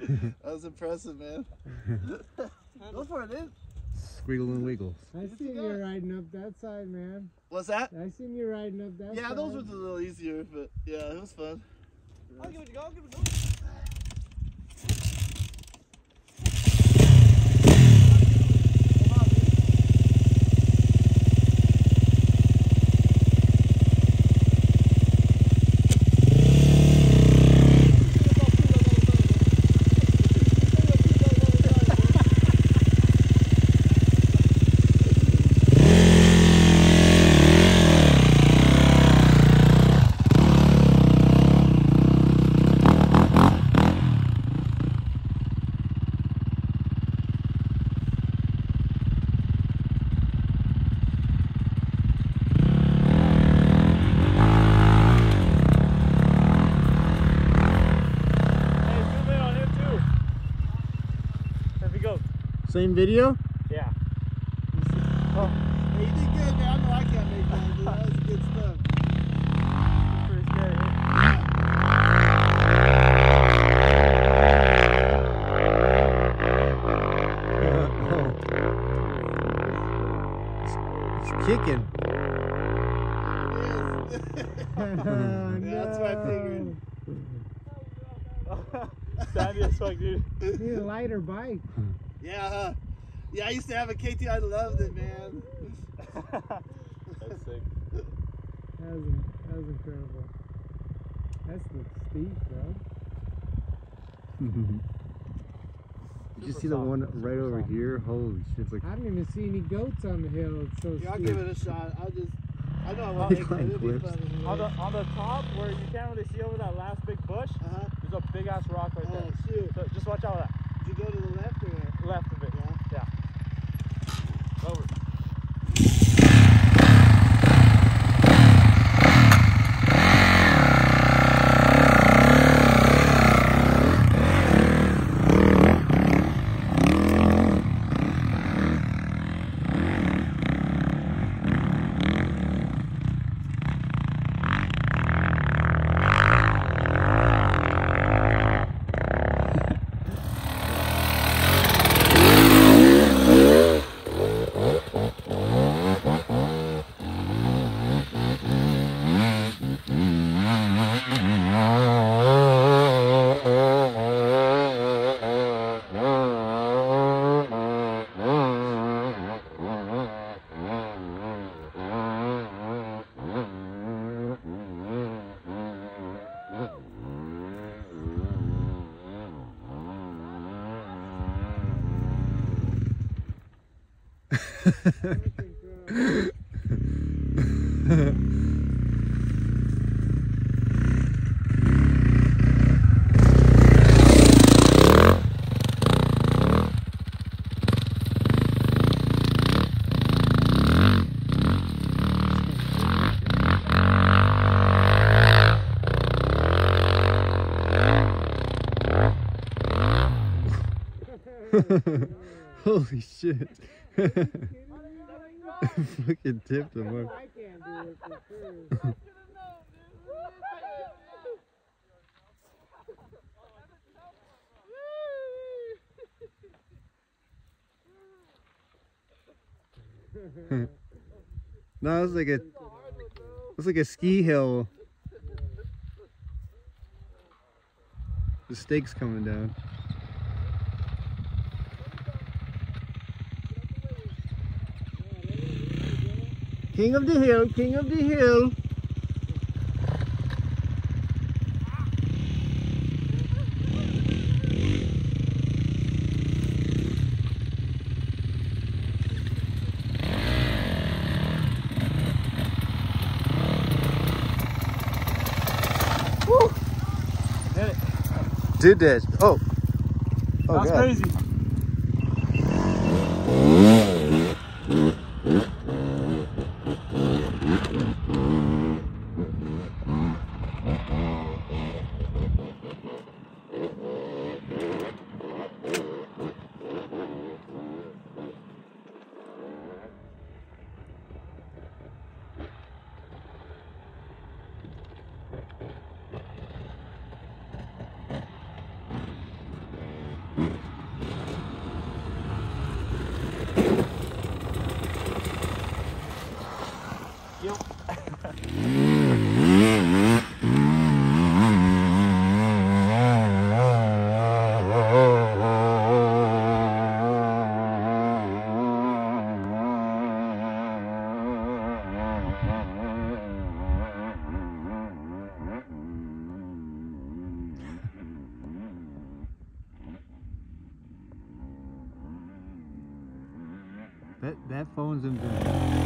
That was impressive, man. Go for it, dude. Squiggle and wiggles. I seen you riding up that side, man. What's that? I seen you riding up that side. Yeah, those were a little easier, but yeah, it was fun. I'll give it a go, I'll give it a go. Same video? Yeah. Oh, hey, you did good, man. I know I can't make that, dude. That was good stuff. It's pretty scary. It's kicking. Yeah, that's what I figured. Sandy as fuck, dude. You need a lighter bike. Yeah, yeah, I used to have a KT. I loved it, man. That's sick. That was incredible. That's the steep, bro. Did you see the one right over here? Holy shit! It's like I didn't even see any goats on the hill. It's so Yeah, I'll steep. give it a shot. I know I won't make it. It'll be cliffs. fun anyway. On the top where you can't really see over that last big bush, there's a big ass rock right there. Oh, shoot. So just watch out for that. Did you go to the left or right? Left of it. Yeah. Yeah. Over. Holy shit. Fucking tipped him up. I can't do it for sure. No, it's like a ski hill. The stakes coming down. King of the hill, king of the hill. Woo! Hit it. Did that? Oh. Oh, that's God. crazy. That phone's in